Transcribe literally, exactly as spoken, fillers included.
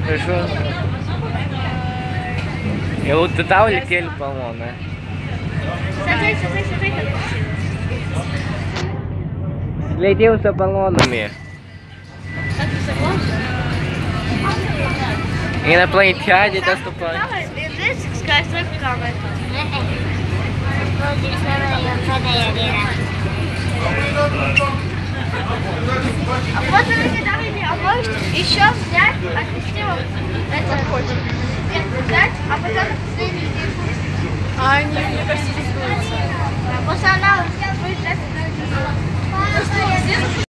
Хорошо. И вот туда улетели баллоны. Смотри, смотри, смотри, как красиво. Следил за баллонами. А ты согласен? Инопланетяне доступают. Здесь скажет камера. А вот вы дали мне, а можете еще взять, отнести вот это хочешь. Взять, а потом последний день. А они, мне кажется, чувствуются. После она будет